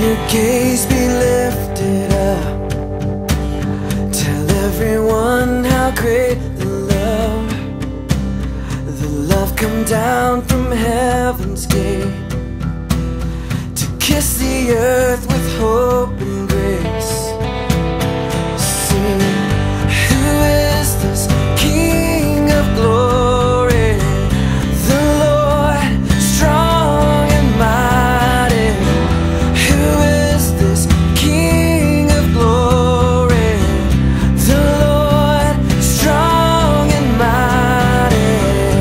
your gaze be lifted up. Tell everyone how great the love come down from heaven's gate to kiss the earth with hope and grace. Sing, who is this King of glory? The Lord, strong and mighty. Who is this King of glory? The Lord, strong and mighty.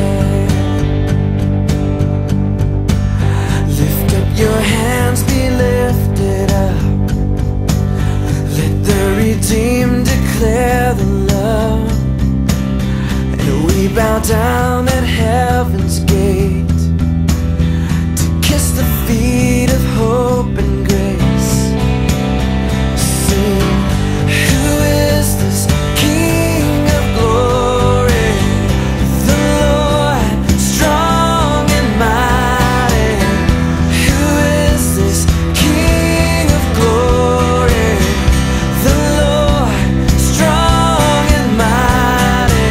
Lift up your hands, be lifted up. Let the redeemed declare the love. And we bow down at heaven's gate to kiss the feet of hope and grace. Sing, who is this King of glory? The Lord, strong and mighty. Who is this King of glory? The Lord, strong and mighty.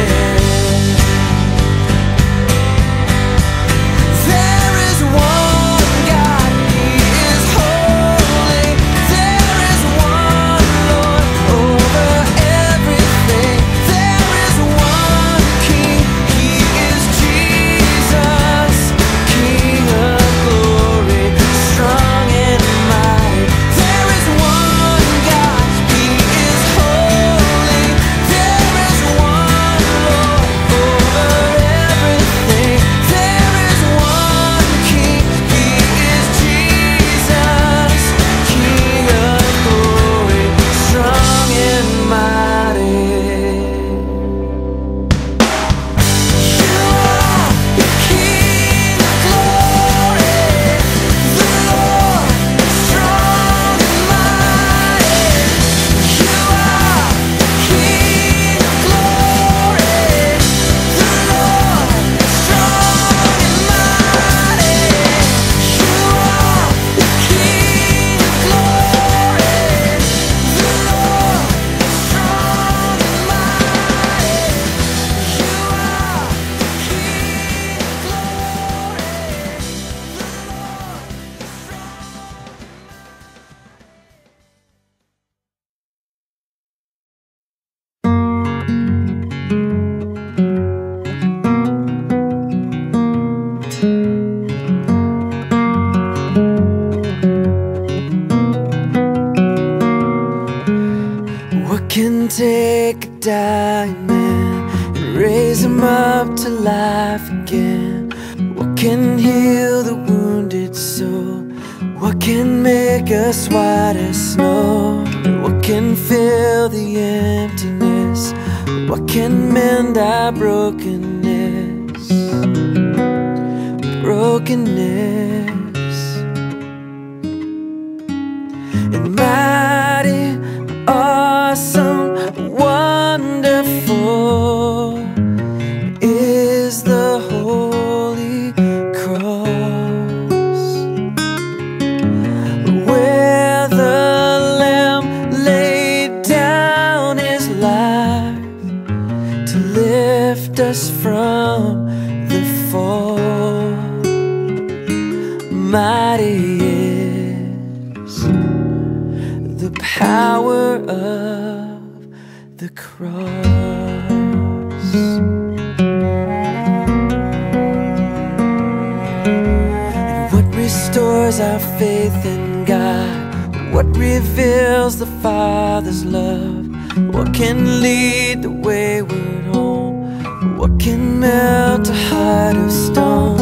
There is one God, He is holy. There is one Lord over everything. There is one King, He is Jesus, King of glory, strong and mighty. There is one God, He is holy. There is one Lord over everything. There is one King, He is Jesus, King of glory, strong and mighty. You are the King of glory, the Lord, strong and mighty. You are the King of glory, the Lord, strong and mighty. You are the King of glory, the Lord, strong and mighty. You are the King of What can take a dying man and raise him up to life again? What can heal the wounded soul? What can make us white as snow? What can fill the emptiness? What can mend our brokenness? And mighty, awesome, wonderful is the holy cross, where the Lamb laid down His life to lift us from the fall. Mighty is the power of the cross. And what restores our faith in God? What reveals the Father's love? What can lead the wayward home? What can melt a heart of stone?